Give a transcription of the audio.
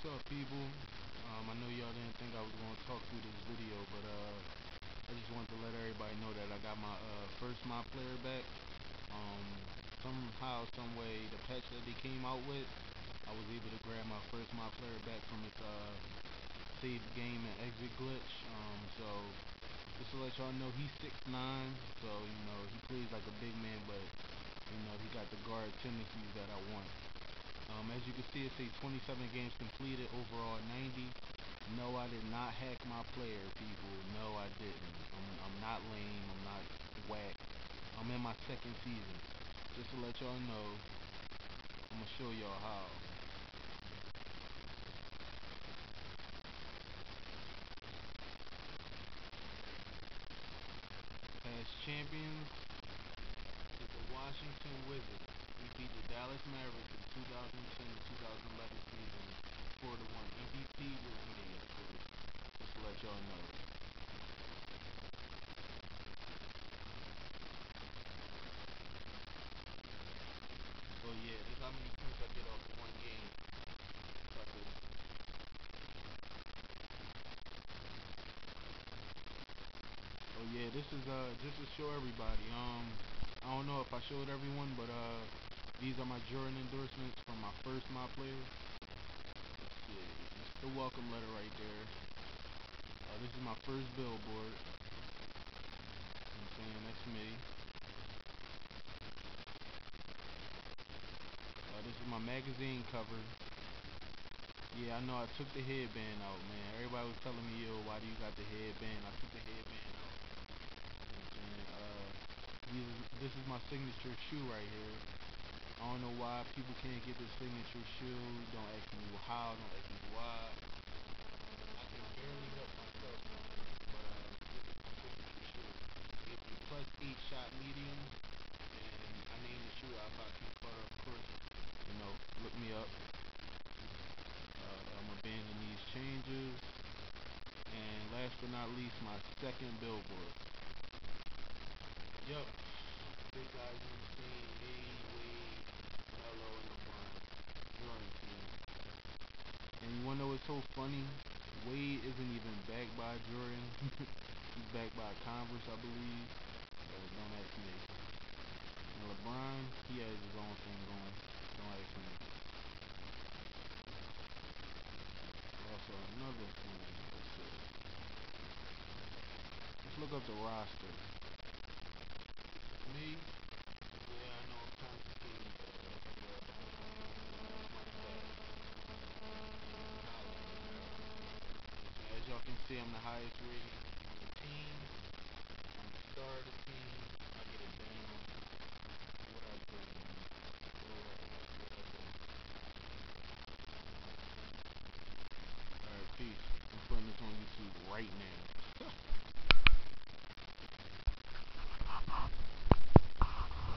What's up, people? I know y'all didn't think I was gonna talk through this video, but I just wanted to let everybody know that I got my first my player back. Um, Somehow, some way, the patch that they came out with, I was able to grab my first my player back from its save game and exit glitch. So just to let y'all know, he's 6'9", so he plays like a big man, but he got the guard tendencies that I want. As you can see, it says 27 games completed, overall 90. No, I did not hack my player, people. No, I didn't. I'm not lame. I'm not whack. I'm in my second season. Just to let y'all know, I'm going to show y'all how. Past champions is the Washington Wizards. We beat the Dallas Mavericks in 2010 to 2011 season. 4-1. MVP was me, of course. Just to let y'all know. So yeah, this is how many points I get off of one game. Oh yeah, this is just to show everybody. I don't know if I showed everyone, but these are my Jordan endorsements from my first my player. Let's see, this is the welcome letter right there. This is my first billboard. I'm saying that's me. This is my magazine cover. Yeah, I know I took the headband out, man. Everybody was telling me, yo, why do you got the headband? I took the headband out. You know what I'm saying? This is my signature shoe right here. I don't know why people can't get the signature shoe. Don't ask me how. Don't ask me why. I can barely help myself, man. But this is my signature shoe. Gives me plus 8 shot medium, and I named the shoe after King Carter, of course. Look me up. I'm abandoning these changes. And last but not least, my second billboard. Yup. Big guys on the scene. Me, Wade, Melo, and LeBron. Jordan team. And you wanna know what's so funny? Wade isn't even backed by Jordan. He's backed by Converse, I believe. So don't ask me. And LeBron, he has his own thing going. Don't ask me. Also, another thing. Let's look up the roster. Me, yeah, I know I'm kind of skinny, but that's my stats. As y'all can see, I'm the highest rated on the team. I'm the star of the team. I get it down. What I do, man. What I do. Alright, peace. I'm putting this on YouTube right now.